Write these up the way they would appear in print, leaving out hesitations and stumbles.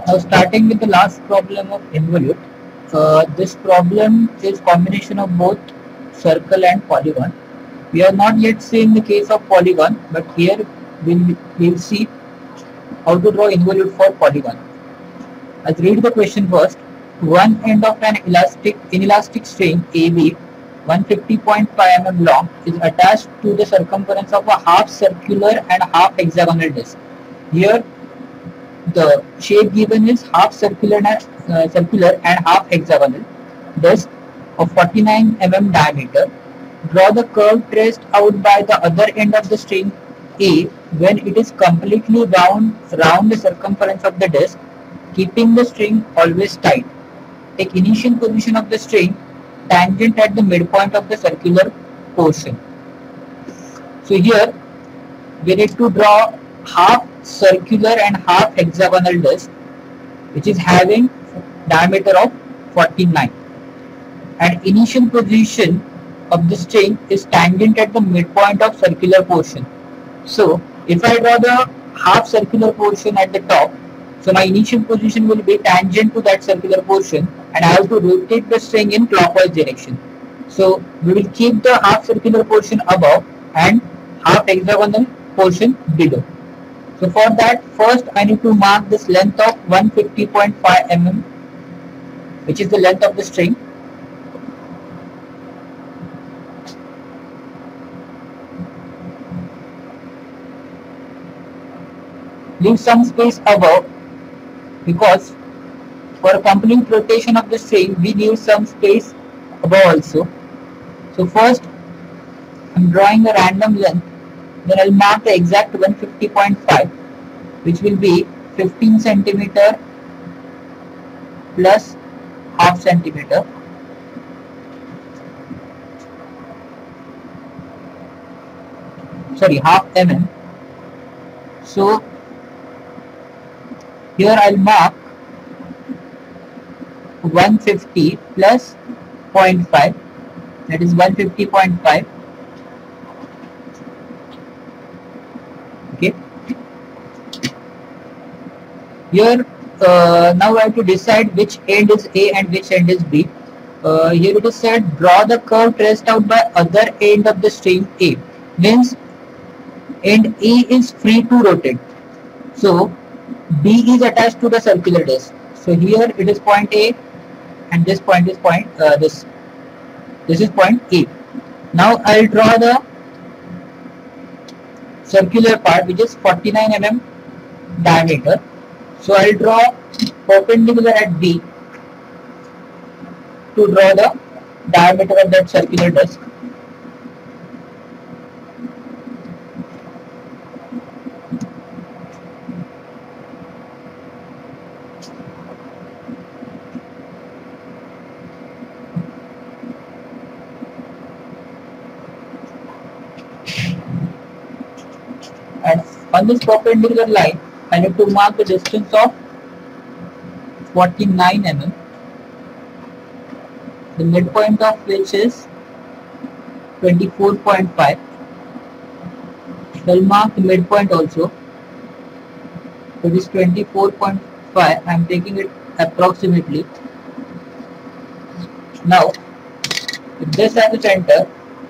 Now starting with the last problem of involute. This problem is combination of both circle and polygon. We have not yet seen the case of polygon, but here we'll see how to draw involute for polygon. Let's read the question first. One end of an inelastic string AB 150.5 mm long is attached to the circumference of a half circular and half hexagonal disc. Here the shape given is half circular and half hexagonal disc of 49 mm diameter. Draw the curve traced out by the other end of the string A when it is completely round the circumference of the disc, keeping the string always tight. Take initial position of the string tangent at the midpoint of the circular portion. So here we need to draw half circular and half hexagonal disc which is having diameter of 49, and initial position of the string is tangent at the midpoint of circular portion. So if I draw the half circular portion at the top, so my initial position will be tangent to that circular portion, and I have to rotate the string in clockwise direction. So we will keep the half circular portion above and half hexagonal portion below. So for that, first I need to mark this length of 150.5 mm, which is the length of the string. Leave some space above, because for a complete rotation of the string we leave some space above also. So first I'm drawing a random length, then I'll mark the exact 150.5, which will be 15 centimeter plus half centimeter. Sorry, half mm. So here I'll mark 150 plus 0.5, that is 150.5. Okay. Here now I have to decide which end is A and which end is B. Here it is said draw the curve traced out by other end of the string A. Means end A is free to rotate. So B is attached to the circular disc. So here it is point A, and this point is this is point A. Now I'll draw the circular part, which is 49 mm diameter. So I'll draw perpendicular at B to draw the diameter of that circular disc. And on this perpendicular line, I need to mark the distance of 49 mm, the midpoint of which is 24.5. I'll mark the midpoint also. So this 24.5, I am taking it approximately. Now, with this as the center,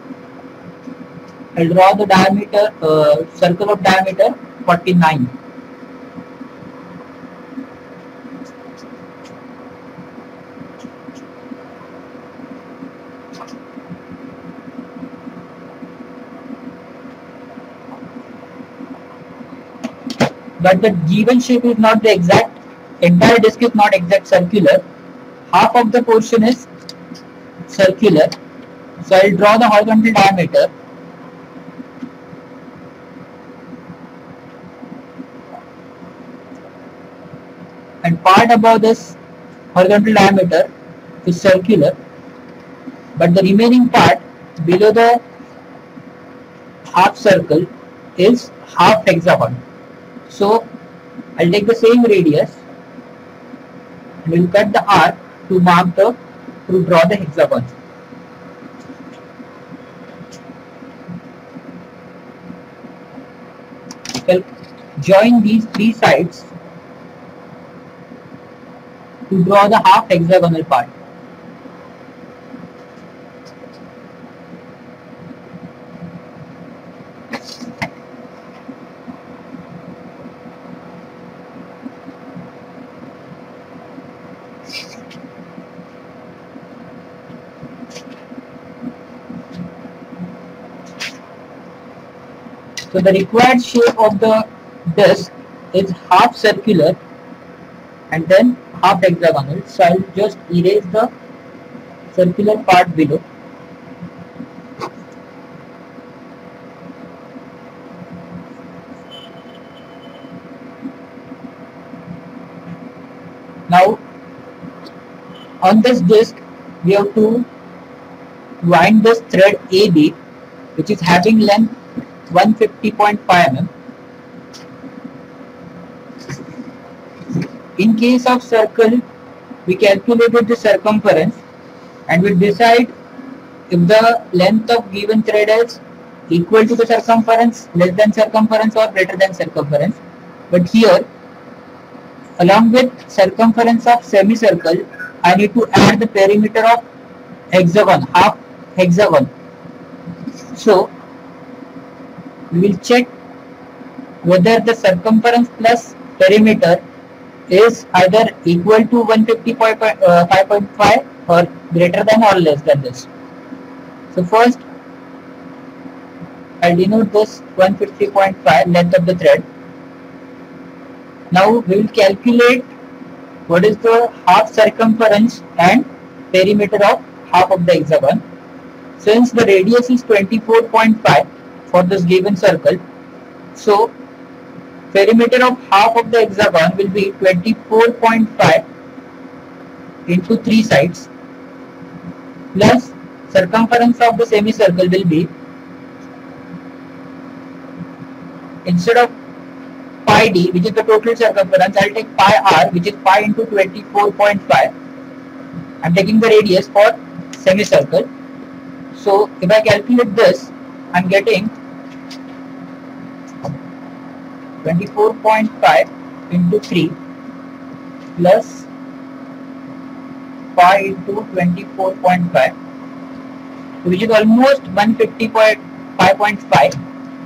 I'll draw the diameter, circle of diameter 49. But the given shape is not the exact, entire disc is not exact circular. Half of the portion is circular. So I'll draw the horizontal diameter. And part above this horizontal diameter is circular, but the remaining part below the half circle is half hexagon. So I'll take the same radius and we'll cut the arc to draw the hexagon. We'll join these three sides to draw the half hexagonal part. So the required shape of the disc is half circular and then half hexagonal. So I will just erase the circular part below. Now on this disc we have to wind this thread AB, which is having length 150.5 mm. In case of circle, we calculated the circumference and we decide if the length of given thread is equal to the circumference, less than circumference or greater than circumference. But here, along with circumference of semicircle, I need to add the perimeter of hexagon, half hexagon. So we will check whether the circumference plus perimeter is either equal to 155.5 or greater than or less than this. So first I denote this 150.5 length of the thread. Now we will calculate what is the half circumference and perimeter of half of the hexagon. Since the radius is 24.5 for this given circle, so perimeter of half of the hexagon will be 24.5 into 3 sides plus circumference of the semicircle will be, instead of pi d, which is the total circumference, I will take pi r, which is pi into 24.5. I am taking the radius for semicircle. So if I calculate this, I am getting 24.5 into 3 plus pi into 24.5, which is almost 155.5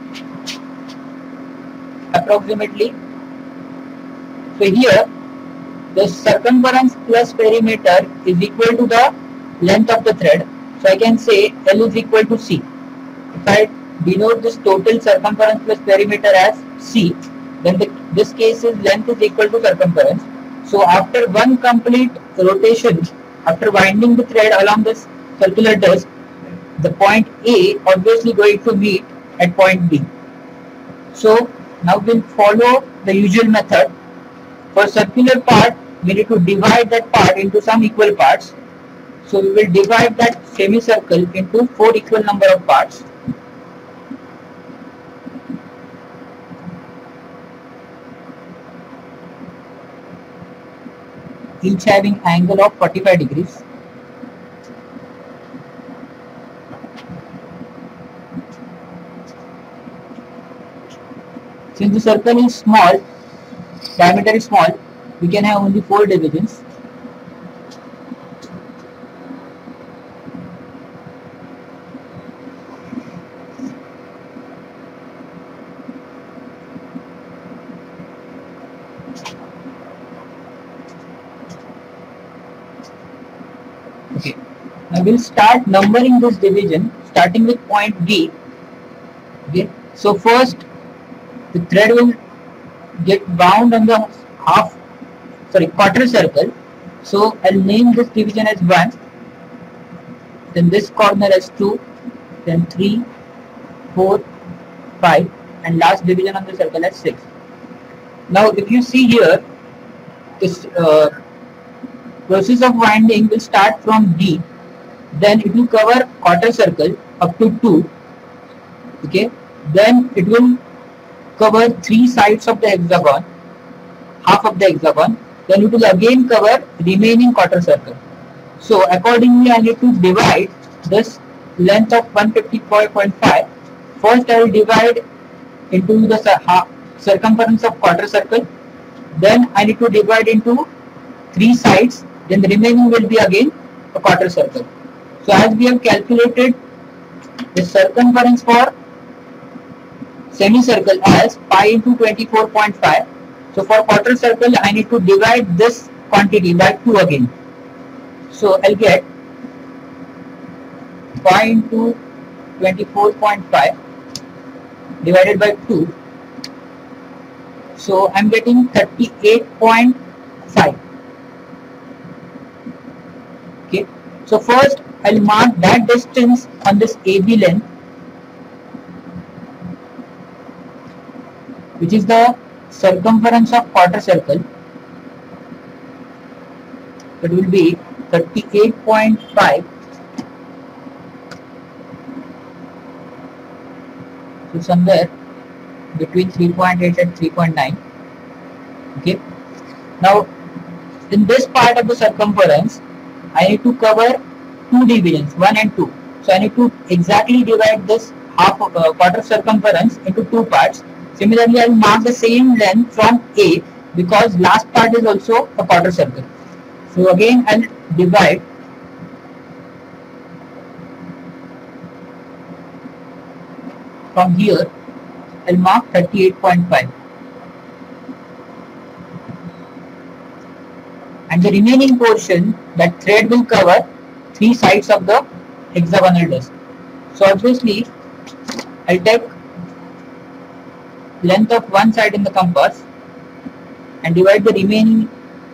approximately. So here the circumference plus perimeter is equal to the length of the thread. So I can say L is equal to C. If I denote this total circumference plus perimeter as C, then this case is length is equal to circumference. So after one complete rotation, after winding the thread along this circular disc, the point A obviously going to meet at point B. So now we'll follow the usual method. For circular part, we need to divide that part into some equal parts. So we will divide that semicircle into 4 equal number of parts. Each having angle of 45 degrees. Since the circle is small, diameter is small, we can have only 4 divisions. Okay, I will start numbering this division starting with point B. Okay, so first the thread will get bound on the quarter circle. So I'll name this division as 1, then this corner as 2, then 3, 4, 5, and last division on the circle as 6. Now if you see here, this process of winding will start from D, then it will cover quarter circle up to 2. Okay, then it will cover 3 sides of the hexagon, half of the hexagon, then it will again cover remaining quarter circle. So accordingly I need to divide this length of 155.5. First I will divide into the circumference of quarter circle, then I need to divide into 3 sides, then the remaining will be again a quarter circle. So as we have calculated the circumference for semicircle as pi into 24.5. So for quarter circle, I need to divide this quantity by 2 again. So I'll get pi into 24.5 divided by 2. So I'm getting 38.5. Okay. So first I'll mark that distance on this AB length, which is the circumference of quarter circle. It will be 38.5. So somewhere between 3.8 and 3.9. Okay. Now in this part of the circumference, I need to cover 2 divisions, 1 and 2. So I need to exactly divide this half of quarter circumference into 2 parts. Similarly, I will mark the same length from A because last part is also a quarter circle. So again, I will divide from here. I will mark 38.5. And the remaining portion, that thread will cover 3 sides of the hexagonal disc. So obviously, I'll take length of one side in the compass and divide the remaining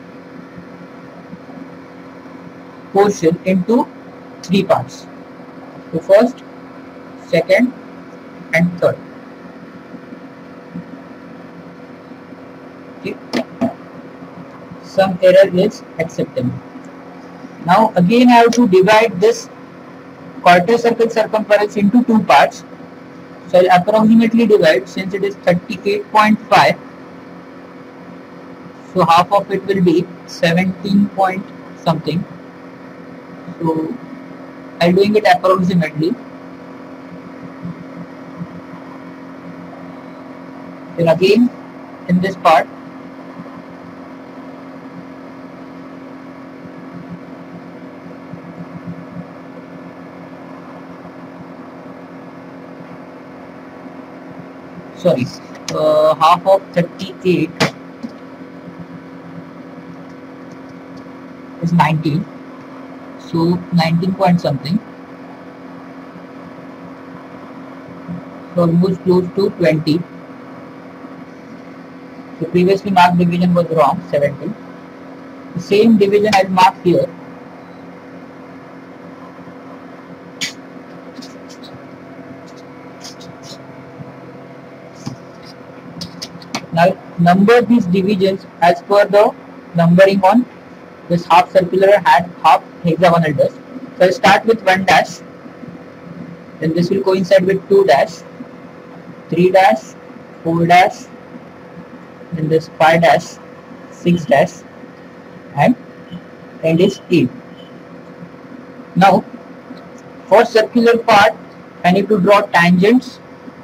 portion into 3 parts. So first, second and third. Okay. Some error is acceptable. Now again I have to divide this quarter circle circumference into 2 parts. So I'll approximately divide, since it is 38.5, so half of it will be 17 point something. So I'm doing it approximately. Then again in this part, sorry, half of 38 is 19, so 19 point something, so almost close to 20. So previously marked division was wrong, 17. The same division I'll mark here. Now number these divisions as per the numbering on this half circular and half hexagonal disc. So I'll start with 1 dash, then this will coincide with 2 dash, 3 dash, 4 dash, then this 5 dash, 6 dash, and end is 8. Now for circular part, I need to draw tangents.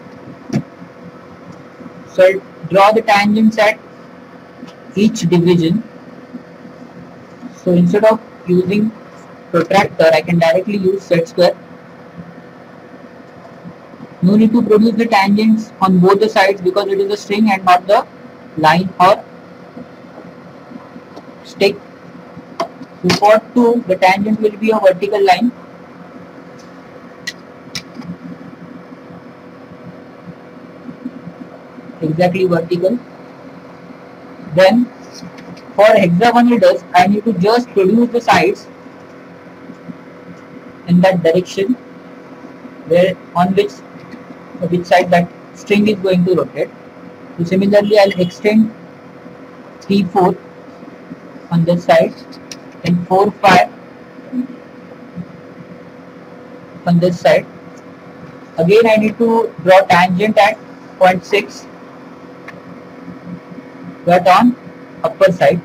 So I'll draw the tangents at each division. So instead of using protractor, I can directly use set square. No need to produce the tangents on both the sides because it is a string and not the line or stick. So for 2, the tangent will be a vertical line. Exactly vertical. Then for hexagonal disc, I need to just produce the sides in that direction where on which side that string is going to rotate. So similarly, I'll extend 3/4 on this side and 4/5 on this side. Again, I need to draw tangent at 0.6. That on upper side.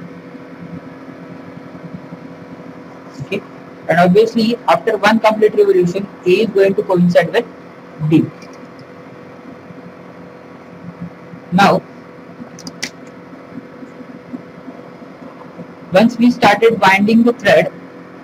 Okay, and obviously after one complete revolution, A is going to coincide with D. Now once we started winding the thread,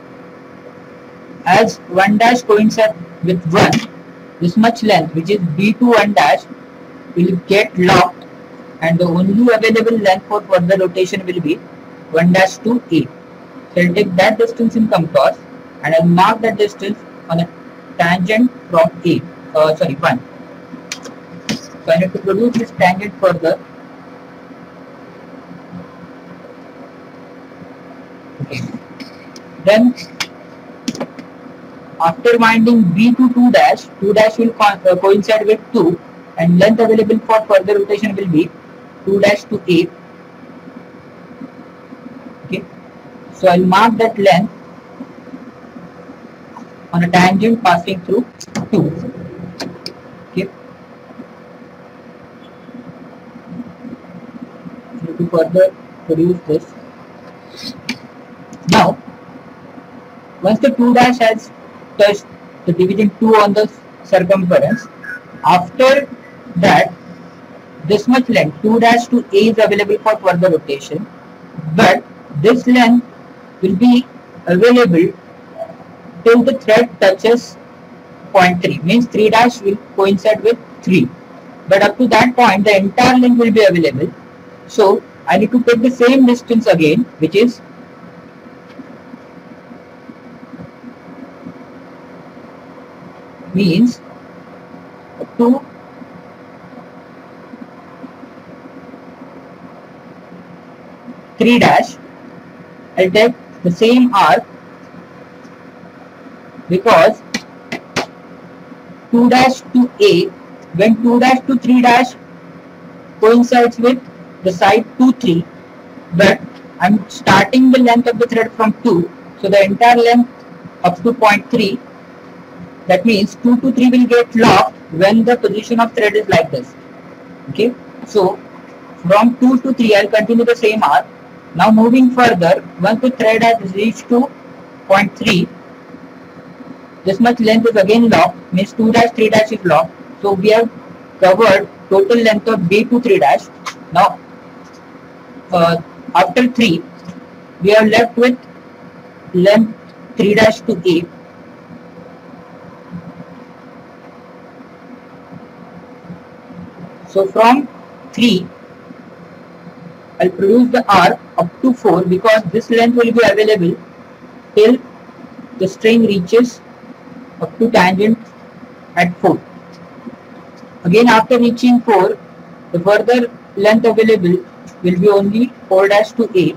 as 1 dash coincides with 1, this much length, which is B2 1 dash, will get locked, and the only available length for further rotation will be 1 dash to A. So I'll take that distance in compass and I'll mark that distance on a tangent from A. 1. So I need to produce this tangent further. Okay. Then after winding B to 2 dash, 2 dash will coincide with 2, and length available for further rotation will be 2 dash to A. Okay. So I'll mark that length on a tangent passing through 2. Okay. To further produce this. Now, once the 2 dash has touched the division 2 on the circumference, after that, this much length 2 dash to A is available for further rotation, but this length will be available till the thread touches point 3, means 3 dash will coincide with 3, but up to that point the entire length will be available. So I need to take the same distance again, which is means up to 3 dash. I'll take the same arc because 2 dash to A, when 2 dash to 3 dash coincides with the side 2, 3, but I'm starting the length of the thread from 2, so the entire length up to point 3, that means 2 to 3 will get locked when the position of thread is like this. Okay, so from 2 to 3 I'll continue the same arc. Now moving further, once the thread has reached to point 3, this much length is again locked, means 2 dash 3 dash is locked. So we have covered total length of B to 3 dash. Now after 3, we are left with length 3 dash to A. So from 3, I'll produce the arc up to 4 because this length will be available till the string reaches up to tangent at 4. Again, after reaching 4, the further length available will be only 4 dash to 8.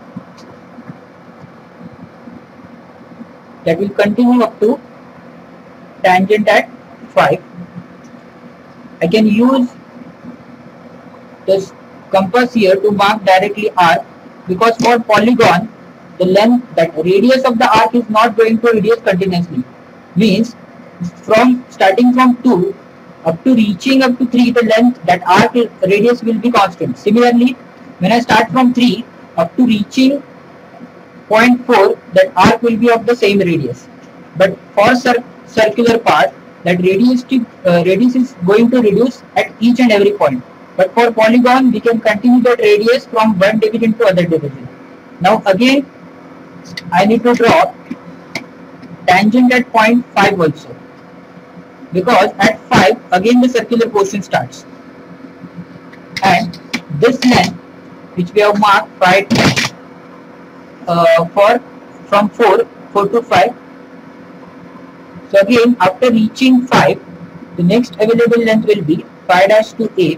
That will continue up to tangent at 5. I can use this compass here to mark directly arc because for polygon, the length, that radius of the arc is not going to reduce continuously. Means from starting from 2 up to reaching up to 3, the length, that arc radius will be constant. Similarly, when I start from 3 up to reaching point 4, that arc will be of the same radius. But for circular part, that radius is going to reduce at each and every point. But for polygon, we can continue that radius from one division to other division. Now again, I need to draw tangent at point 5 also, because at 5 again the circular portion starts, and this length which we have marked 5 from 4 to 5. So again, after reaching 5, the next available length will be 5 dash to A.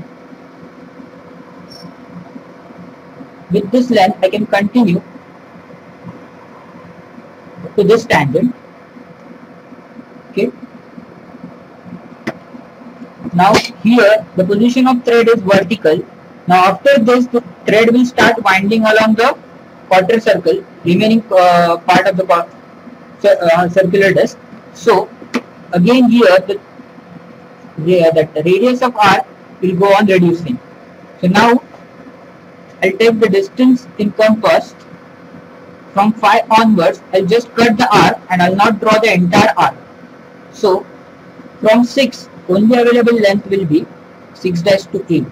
With this length, I can continue to this tangent. Okay. Now here the position of thread is vertical. Now after this, the thread will start winding along the quarter circle, remaining part of the circular disc. So again here the radius of arc will go on reducing. So now I'll take the distance in compass from 5 onwards. I'll just cut the arc and I'll not draw the entire arc. So from 6, only available length will be 6 dash to A.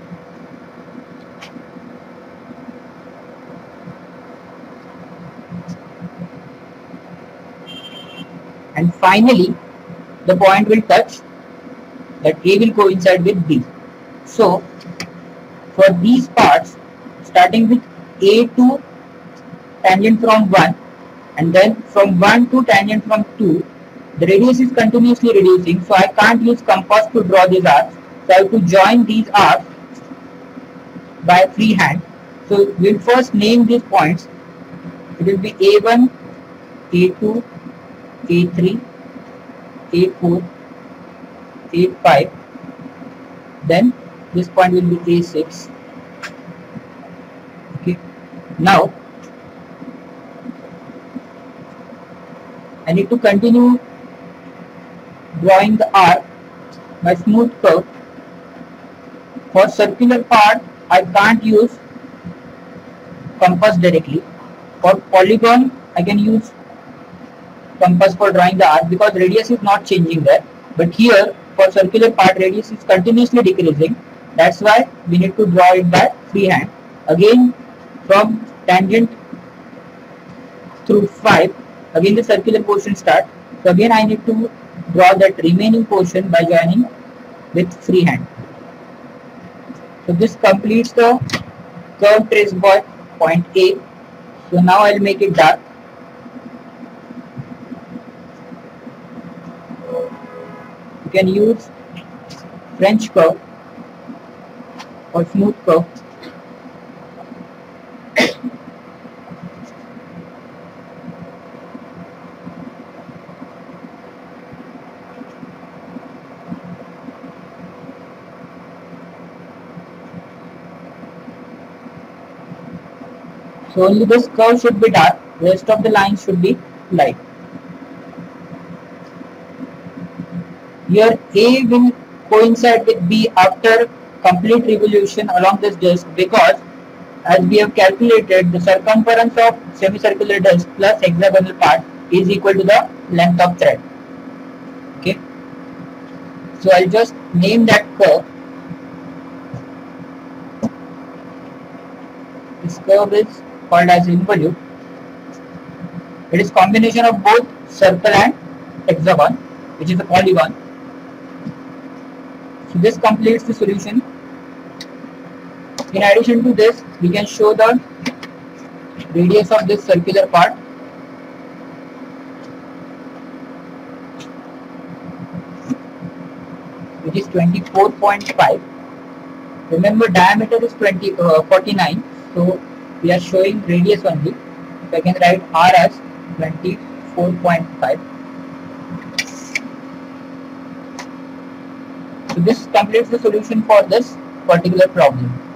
and finally the point will touch, that A will coincide with B. So for these parts, starting with A to tangent from 1 and then from 1 to tangent from 2, the radius is continuously reducing, so I can't use compass to draw these arcs. So I have to join these arcs by freehand. So we'll first name these points. It will be A1, A2, A3, A4, A5. Then this point will be A6. Okay. Now I need to continue drawing the arc by smooth curve. For circular part, I can't use compass directly. For polygon, I can use compass for drawing the arc because radius is not changing there. But here, for circular part, radius is continuously decreasing. That's why we need to draw it by freehand. Again, from tangent through 5, again the circular portion starts. So again I need to draw that remaining portion by joining with freehand. So this completes the curve trace by point A. So now I'll make it dark. You can use French curve or smooth curve. So only this curve should be dark, rest of the lines should be light. Here A will coincide with B after complete revolution along this disk, because as we have calculated, the circumference of semicircular disk plus hexagonal part is equal to the length of thread. Okay. So I'll just name that curve. This curve is called as involute. It is combination of both circle and hexagon, which is a polygon. So this completes the solution. In addition to this, we can show the radius of this circular part. Which is 24.5. Remember, diameter is 49. So we are showing radius only. So I can write R as 24.5. So this completes the solution for this particular problem.